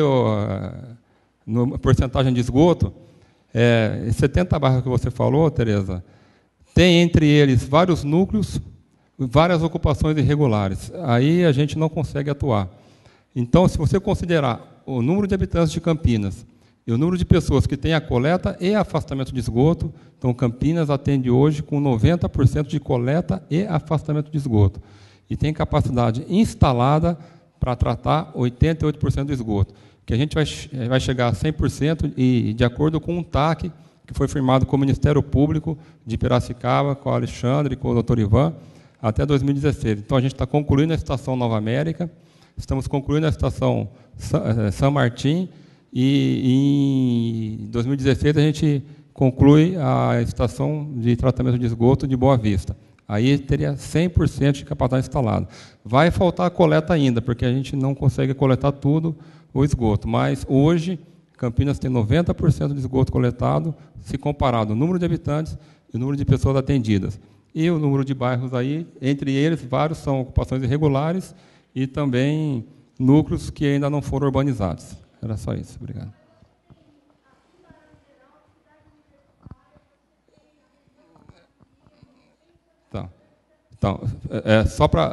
a porcentagem de esgoto, é, setenta bairros que você falou, Tereza, tem entre eles vários núcleos, várias ocupações irregulares. Aí a gente não consegue atuar. Então, se você considerar o número de habitantes de Campinas e o número de pessoas que têm a coleta e afastamento de esgoto, então Campinas atende hoje com noventa por cento de coleta e afastamento de esgoto. E tem capacidade instalada para tratar oitenta e oito por cento do esgoto, que a gente vai, vai chegar a cem por cento e, de acordo com um T A C que foi firmado com o Ministério Público de Piracicaba, com o Alexandre e com o doutor Ivan, até dois mil e dezesseis. Então, a gente está concluindo a estação Nova América, estamos concluindo a estação São Martim, e em dois mil e dezesseis a gente conclui a estação de tratamento de esgoto de Boa Vista. Aí teria cem por cento de capacidade instalada. Vai faltar a coleta ainda, porque a gente não consegue coletar tudo o esgoto, mas hoje Campinas tem noventa por cento de esgoto coletado, se comparado o número de habitantes e o número de pessoas atendidas. E o número de bairros aí, entre eles, vários são ocupações irregulares e também núcleos que ainda não foram urbanizados. Era só isso. Obrigado. Então, então é só para...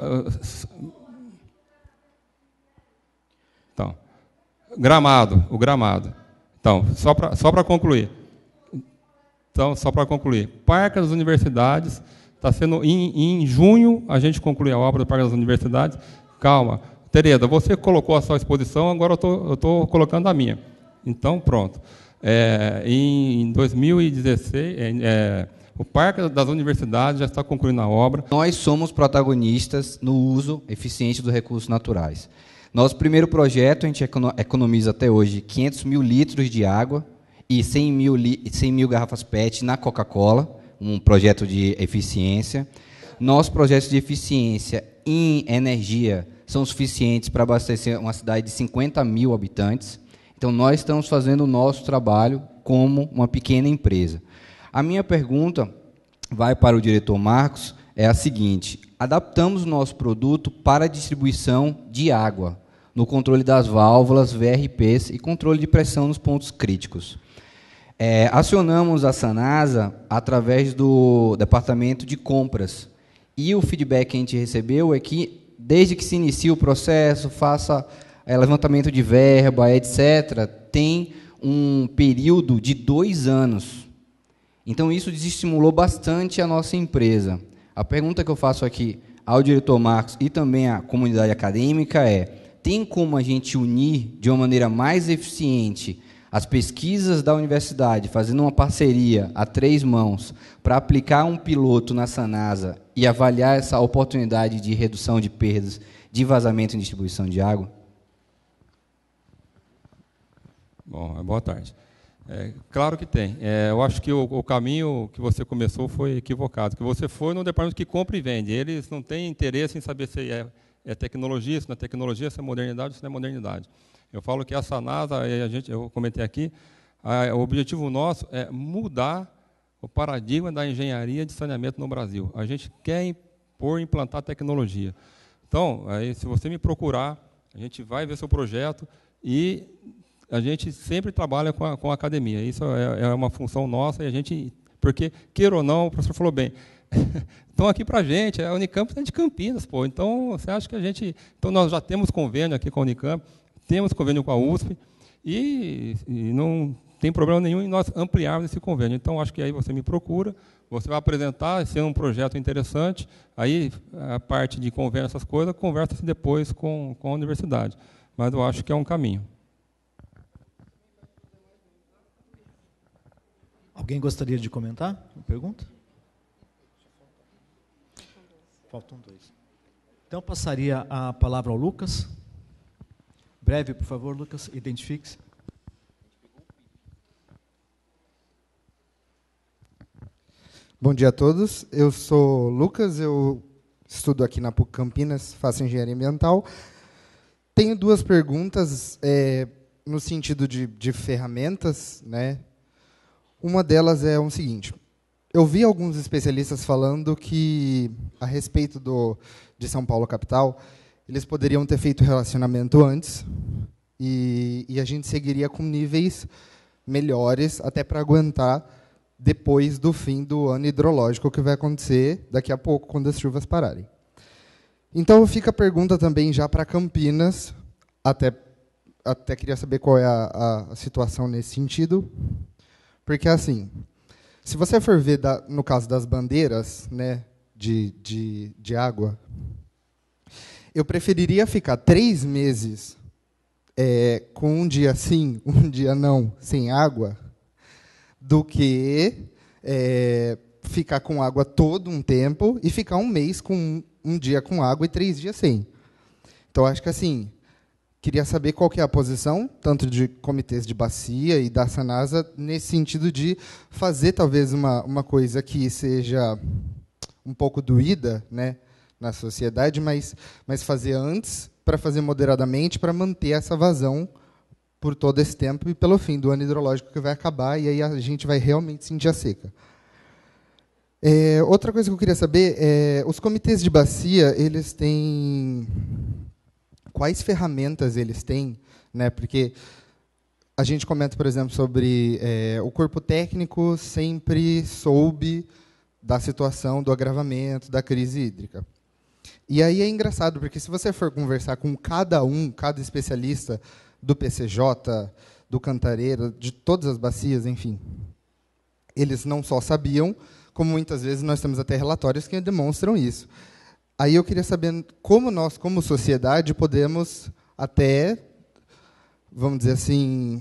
Então, Gramado, o Gramado. Então, só para só para concluir. Então, só para concluir, Parque das Universidades, está sendo, em, em junho, a gente conclui a obra do Parque das Universidades. Calma. Tereza, você colocou a sua exposição, agora eu estou colocando a minha. Então, pronto. É, em dois mil e dezesseis, é, é, o Parque das Universidades já está concluindo a obra. Nós somos protagonistas no uso eficiente dos recursos naturais. Nosso primeiro projeto, a gente economiza até hoje quinhentos mil litros de água e cem mil, cem mil garrafas P E T na Coca-Cola, um projeto de eficiência. Nossos projetos de eficiência em energia são suficientes para abastecer uma cidade de cinquenta mil habitantes. Então, nós estamos fazendo o nosso trabalho como uma pequena empresa. A minha pergunta vai para o diretor Marcos, é a seguinte: adaptamos o nosso produto para a distribuição de água, no controle das válvulas, V R Ps e controle de pressão nos pontos críticos. É, acionamos a Sanasa através do departamento de compras. E o feedback que a gente recebeu é que, desde que se inicia o processo, faça é, levantamento de verba, etcétera, tem um período de dois anos. Então, isso desestimulou bastante a nossa empresa. A pergunta que eu faço aqui ao diretor Marcos e também à comunidade acadêmica é: tem como a gente unir de uma maneira mais eficiente as pesquisas da universidade, fazendo uma parceria a três mãos, para aplicar um piloto na Sanasa e avaliar essa oportunidade de redução de perdas de vazamento em distribuição de água? Bom, boa tarde. É, claro que tem. É, eu acho que o, o caminho que você começou foi equivocado, que você foi no departamento que compra e vende. Eles não têm interesse em saber se é, é tecnologia, se não é tecnologia, se é modernidade, se não é modernidade. Eu falo que a Sanasa, a gente, eu comentei aqui, a, o objetivo nosso é mudar o paradigma da engenharia de saneamento no Brasil. A gente quer impor, implantar tecnologia. Então, aí, se você me procurar, a gente vai ver seu projeto e a gente sempre trabalha com a, com a academia. Isso é, é uma função nossa, e a gente, porque, queira ou não, o professor falou bem, estão aqui para a gente, a Unicamp é de Campinas, pô. Então, você acha que a gente... Então, nós já temos convênio aqui com a Unicamp, temos convênio com a U S P, e, e não tem problema nenhum em nós ampliarmos esse convênio. Então, acho que aí você me procura, você vai apresentar, sendo um projeto interessante, aí a parte de convênio, essas coisas, conversa-se depois com, com a universidade. Mas eu acho que é um caminho. Alguém gostaria de comentar uma pergunta? Faltam dois. Então, passaria a palavra ao Lucas. Breve, por favor, Lucas, identifique-se. Bom dia a todos. Eu sou Lucas, eu estudo aqui na PUC Campinas, faço engenharia ambiental. Tenho duas perguntas é, no sentido de, de ferramentas, né? Uma delas é o seguinte: eu vi alguns especialistas falando que, a respeito do, de São Paulo capital, eles poderiam ter feito relacionamento antes e, e a gente seguiria com níveis melhores até para aguentar depois do fim do ano hidrológico, que vai acontecer daqui a pouco, quando as chuvas pararem. Então, fica a pergunta também já para Campinas, até, até queria saber qual é a, a situação nesse sentido, porque, assim, se você for ver, da, no caso das bandeiras, né, de, de, de água, eu preferiria ficar três meses é, com um dia sim, um dia não, sem água, do que é, ficar com água todo um tempo e ficar um mês com um, um dia com água e três dias sem. Então, acho que assim, queria saber qual que é a posição, tanto de comitês de bacia e da Sanasa, nesse sentido de fazer talvez uma, uma coisa que seja um pouco doída, né, na sociedade, mas, mas fazer antes, para fazer moderadamente, para manter essa vazão por todo esse tempo e pelo fim do ano hidrológico, que vai acabar, e aí a gente vai realmente sentir a seca. É, outra coisa que eu queria saber é, os comitês de bacia, eles têm... Quais ferramentas eles têm? Né? Porque a gente comenta, por exemplo, sobre é, o corpo técnico sempre soube da situação do agravamento da crise hídrica. E aí é engraçado, porque se você for conversar com cada um, cada especialista do P C J, do Cantareira, de todas as bacias, enfim, eles não só sabiam, como muitas vezes nós temos até relatórios que demonstram isso. Aí eu queria saber como nós, como sociedade, podemos até, vamos dizer assim,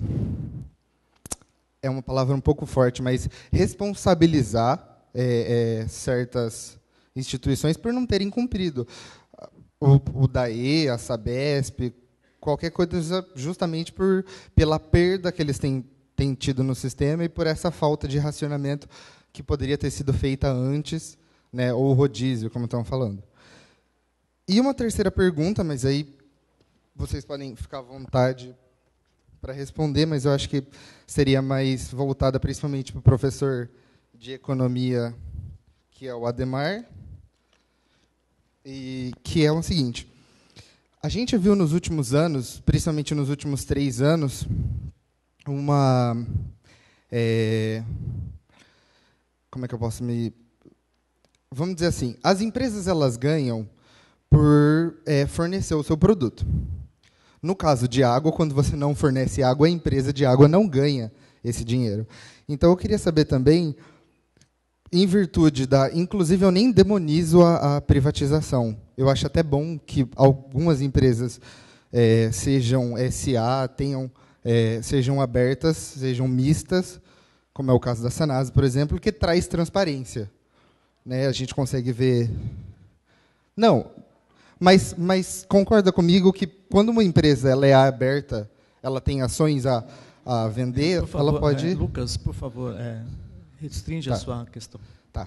é uma palavra um pouco forte, mas responsabilizar é, é, certas instituições por não terem cumprido. O, o D A E, a Sabesp, qualquer coisa, justamente por, pela perda que eles têm, têm tido no sistema e por essa falta de racionamento que poderia ter sido feita antes, né, ou rodízio, como estão falando. E uma terceira pergunta, mas aí vocês podem ficar à vontade para responder, mas eu acho que seria mais voltada principalmente para o professor de economia, que é o Ademar, e que é o seguinte: a gente viu nos últimos anos, principalmente nos últimos três anos, uma... É, como é que eu posso me... Vamos dizer assim, as empresas elas ganham por é, fornecer o seu produto. No caso de água, quando você não fornece água, a empresa de água não ganha esse dinheiro. Então, eu queria saber também, em virtude da... Inclusive, eu nem demonizo a, a privatização. Eu acho até bom que algumas empresas é, sejam S A, tenham, é, sejam abertas, sejam mistas, como é o caso da Sanasa, por exemplo, que traz transparência. Né? A gente consegue ver... Não, mas, mas concorda comigo que quando uma empresa ela é aberta, ela tem ações a, a vender, por favor, ela pode... É, Lucas, por favor, é, restringe tá. a sua questão. Tá.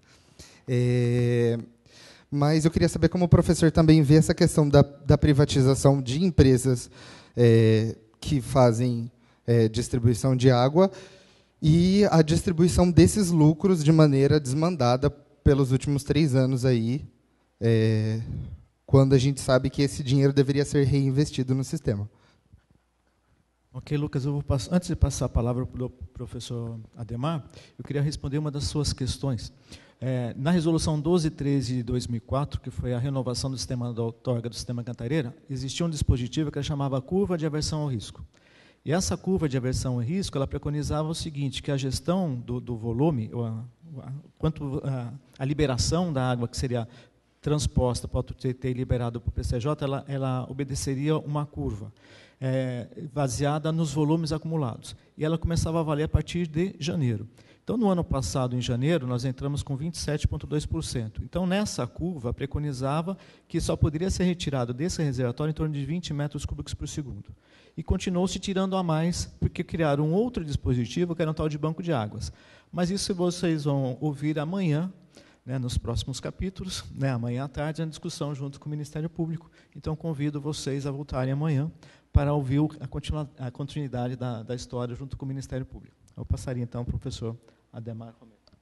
É, mas eu queria saber como o professor também vê essa questão da, da privatização de empresas é, que fazem é, distribuição de água e a distribuição desses lucros de maneira desmandada pelos últimos três anos aí, é, quando a gente sabe que esse dinheiro deveria ser reinvestido no sistema. Ok, Lucas, eu vou passar, antes de passar a palavra para o professor Ademar, eu queria responder uma das suas questões. É, na resolução doze treze de dois mil e quatro, que foi a renovação do sistema da outorga do sistema Cantareira, existia um dispositivo que chamava curva de aversão ao risco. E essa curva de aversão ao risco, ela preconizava o seguinte, que a gestão do, do volume, a, a, quanto a, a liberação da água que seria transposta para o T T e liberado para o P C J, ela, ela obedeceria uma curva é, baseada nos volumes acumulados. E ela começava a valer a partir de janeiro. Então, no ano passado, em janeiro, nós entramos com vinte e sete vírgula dois por cento. Então, nessa curva, preconizava que só poderia ser retirado desse reservatório em torno de vinte metros cúbicos por segundo. E continuou-se tirando a mais, porque criaram um outro dispositivo, que era um tal de banco de águas. Mas isso vocês vão ouvir amanhã, né, nos próximos capítulos, né, amanhã à tarde, na discussão junto com o Ministério Público. Então, convido vocês a voltarem amanhã para ouvir a, continua, a continuidade da, da história junto com o Ministério Público. Eu passaria, então, para o professor Ademar.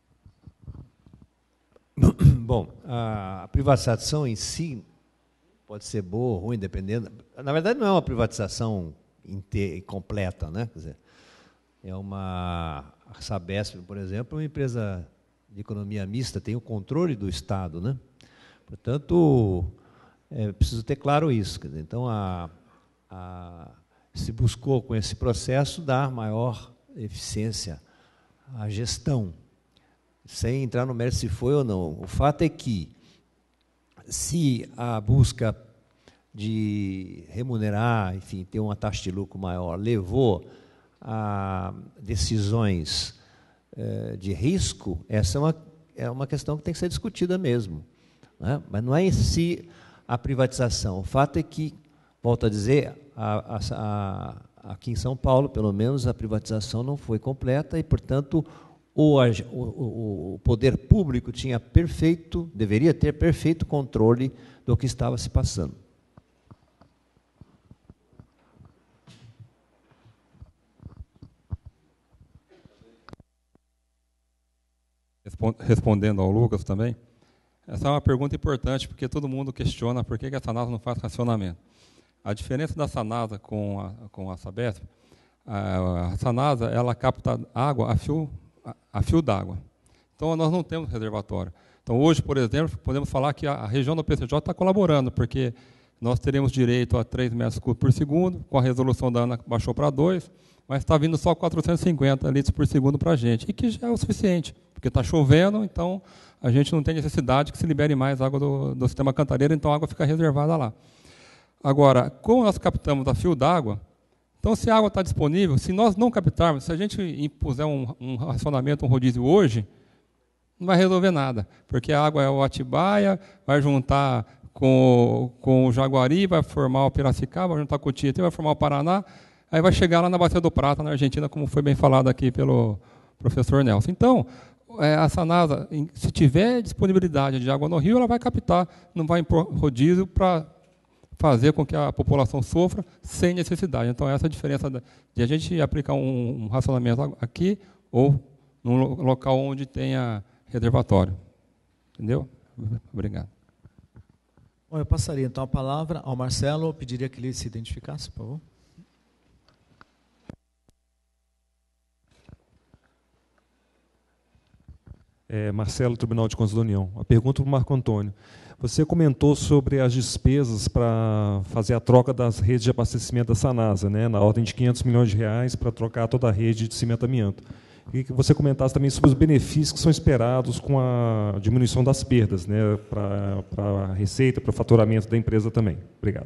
Bom, a privatização em si pode ser boa ou ruim, dependendo... Na verdade, não é uma privatização inteira, completa, né? Quer dizer, é uma... A Sabesp, por exemplo, é uma empresa de economia mista, tem o controle do Estado, né? Portanto, é preciso ter claro isso. Quer dizer, então, a, a, se buscou, com esse processo, dar maior eficiência à gestão, sem entrar no mérito se foi ou não. O fato é que, se a busca de remunerar, enfim, ter uma taxa de lucro maior, levou a decisões eh, de risco, essa é uma, é uma questão que tem que ser discutida mesmo, né? Mas não é em si a privatização. O fato é que, volto a dizer, a, a, a, aqui em São Paulo, pelo menos, a privatização não foi completa e, portanto, o, o, o poder público tinha perfeito, deveria ter perfeito controle do que estava se passando. Respondendo ao Lucas também, essa é uma pergunta importante, porque todo mundo questiona por que a Sanasa não faz racionamento. A diferença da Sanasa com a, com a Sabesp, a, a Sanasa ela capta água a fio, a, a fio d'água. Então, nós não temos reservatório. Então, hoje, por exemplo, podemos falar que a, a região do P C J está colaborando, porque nós teremos direito a três metros cúbicos por segundo, com a resolução da ANA baixou para dois, mas está vindo só quatrocentos e cinquenta litros por segundo para a gente, e que já é o suficiente, porque está chovendo, então a gente não tem necessidade que se libere mais água do, do sistema Cantareira, então a água fica reservada lá. Agora, como nós captamos a fio d'água, então se a água está disponível, se nós não captarmos, se a gente impuser um, um racionamento, um rodízio hoje, não vai resolver nada, porque a água é o Atibaia, vai juntar com, com o Jaguari, vai formar o Piracicaba, vai juntar com o Tietê, vai formar o Paraná, aí vai chegar lá na Bacia do Prata, na Argentina, como foi bem falado aqui pelo professor Nelson. Então, é, a Sanasa, se tiver disponibilidade de água no rio, ela vai captar, não vai impor rodízio para fazer com que a população sofra sem necessidade. Então, essa é a diferença de a gente aplicar um, um racionamento aqui ou num local onde tenha reservatório. Entendeu? Obrigado. Bom, eu passaria então a palavra ao Marcelo, eu pediria que ele se identificasse, por favor. É, Marcelo, Tribunal de Contas da União. A pergunta para o Marco Antônio. Você comentou sobre as despesas para fazer a troca das redes de abastecimento da Sanasa, né, na ordem de quinhentos milhões de reais para trocar toda a rede de cimento amianto. E que você comentasse também sobre os benefícios que são esperados com a diminuição das perdas, né, para, para a receita, para o faturamento da empresa também. Obrigado.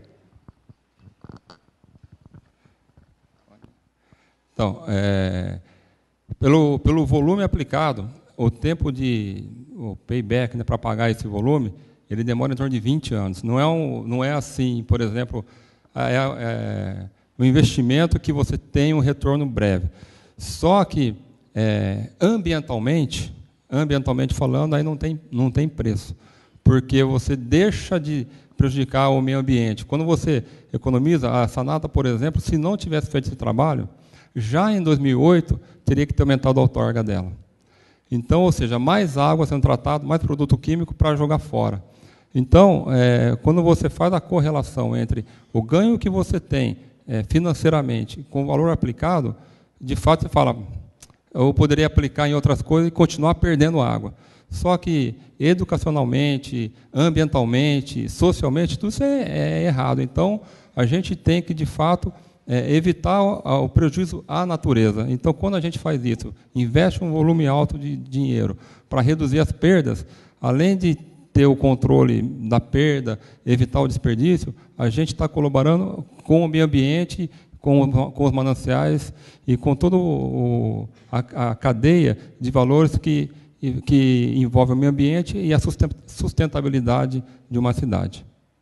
Então, é, pelo, pelo volume aplicado, o tempo de o payback, né, para pagar esse volume, ele demora em torno de vinte anos. Não é, um, não é assim, por exemplo, é, é um investimento que você tem um retorno breve. Só que, é, ambientalmente, ambientalmente falando, aí não tem, não tem preço, porque você deixa de prejudicar o meio ambiente. Quando você economiza, a Sanata, por exemplo, se não tivesse feito esse trabalho, já em dois mil e oito, teria que ter aumentado a outorga dela. Então, ou seja, mais água sendo tratada, mais produto químico para jogar fora. Então, é, quando você faz a correlação entre o ganho que você tem é, financeiramente com o valor aplicado, de fato você fala, eu poderia aplicar em outras coisas e continuar perdendo água. Só que educacionalmente, ambientalmente, socialmente, tudo isso é, é errado. Então, a gente tem que, de fato, É, evitar o, o prejuízo à natureza. Então, quando a gente faz isso, investe um volume alto de dinheiro para reduzir as perdas, além de ter o controle da perda, evitar o desperdício, a gente está colaborando com o meio ambiente, com, com os mananciais e com toda a, a cadeia de valores que, que envolve o meio ambiente e a sustentabilidade de uma cidade.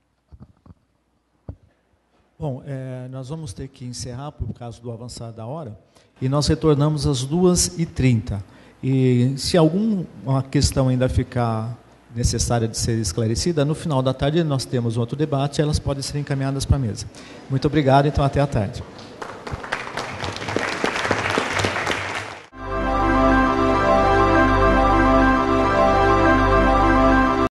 Bom, é, nós vamos ter que encerrar por causa do avançar da hora, e nós retornamos às duas e trinta. E se alguma questão ainda ficar necessária de ser esclarecida, no final da tarde nós temos outro debate e elas podem ser encaminhadas para a mesa. Muito obrigado, então até à tarde.